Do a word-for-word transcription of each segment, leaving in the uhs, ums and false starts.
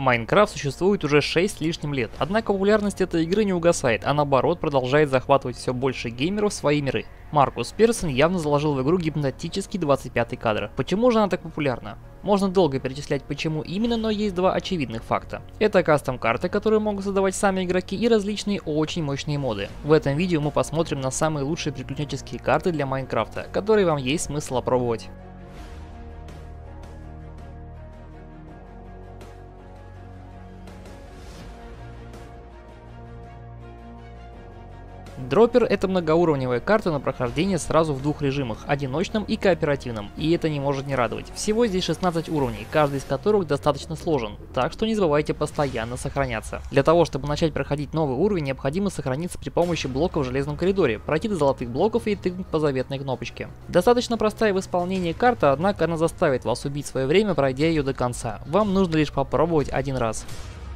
Майнкрафт существует уже шесть с лишним лет, однако популярность этой игры не угасает, а наоборот продолжает захватывать все больше геймеров в свои миры. Маркус Персон явно заложил в игру гипнотический двадцать пятый кадр. Почему же она так популярна? Можно долго перечислять почему именно, но есть два очевидных факта. Это кастом-карты, которые могут создавать сами игроки, и различные очень мощные моды. В этом видео мы посмотрим на самые лучшие приключенческие карты для Майнкрафта, которые вам есть смысл опробовать. Дроппер — это многоуровневая карта на прохождение сразу в двух режимах, одиночном и кооперативном, и это не может не радовать. Всего здесь шестнадцать уровней, каждый из которых достаточно сложен, так что не забывайте постоянно сохраняться. Для того, чтобы начать проходить новый уровень, необходимо сохраниться при помощи блока в железном коридоре, пройти до золотых блоков и тыкнуть по заветной кнопочке. Достаточно простая в исполнении карта, однако она заставит вас убить свое время, пройдя ее до конца. Вам нужно лишь попробовать один раз.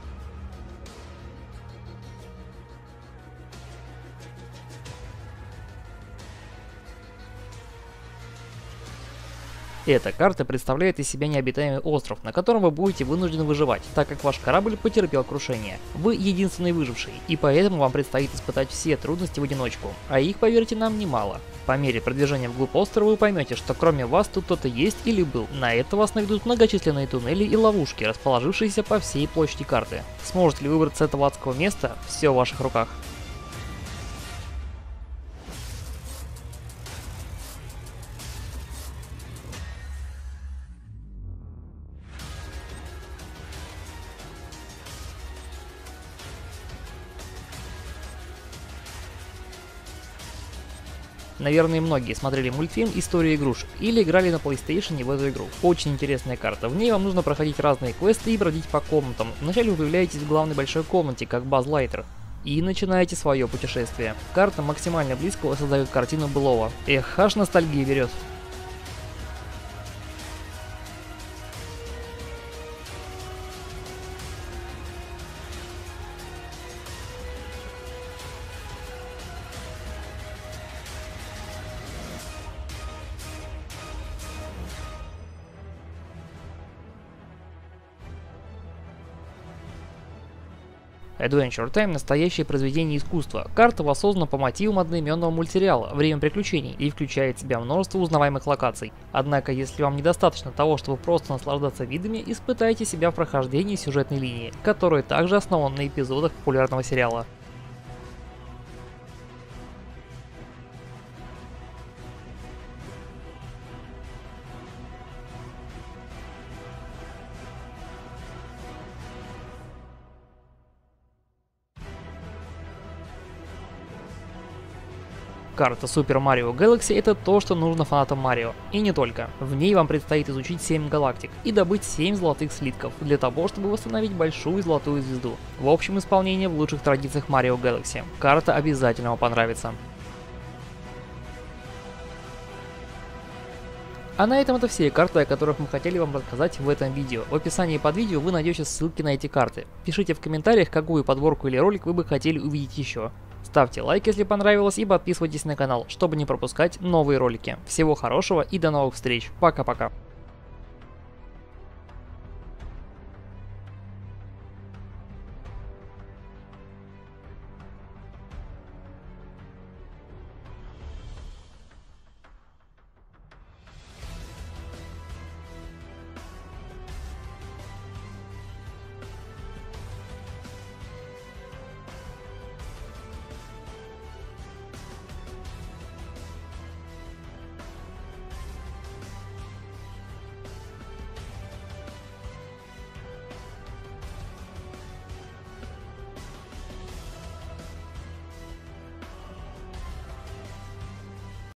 Эта карта представляет из себя необитаемый остров, на котором вы будете вынуждены выживать, так как ваш корабль потерпел крушение. Вы единственный выживший, и поэтому вам предстоит испытать все трудности в одиночку, а их, поверьте нам, немало. По мере продвижения вглубь острова вы поймете, что кроме вас тут кто-то есть или был. На это вас наведут многочисленные туннели и ловушки, расположившиеся по всей площади карты. Сможете ли выбраться с этого адского места? Все в ваших руках. Наверное, многие смотрели мультфильм «История игрушек» или играли на PlayStation в эту игру. Очень интересная карта. В ней вам нужно проходить разные квесты и бродить по комнатам. Вначале вы появляетесь в главной большой комнате, как Базз Лайтер, и начинаете свое путешествие. Карта максимально близко воссоздает картину былого. Эх, аж ностальгия берет. Adventure Time — настоящее произведение искусства. Карта воссоздана по мотивам одноименного мультсериала «Время приключений» и включает в себя множество узнаваемых локаций. Однако, если вам недостаточно того, чтобы просто наслаждаться видами, испытайте себя в прохождении сюжетной линии, которая также основана на эпизодах популярного сериала. Карта Super Mario Galaxy — это то, что нужно фанатам Марио. И не только. В ней вам предстоит изучить семь галактик и добыть семь золотых слитков, для того, чтобы восстановить большую золотую звезду. В общем исполнении в лучших традициях Mario Galaxy. Карта обязательно вам понравится. А на этом это все карты, о которых мы хотели вам рассказать в этом видео. В описании под видео вы найдете ссылки на эти карты. Пишите в комментариях, какую подборку или ролик вы бы хотели увидеть еще. Ставьте лайк, если понравилось, и подписывайтесь на канал, чтобы не пропускать новые ролики. Всего хорошего и до новых встреч. Пока-пока.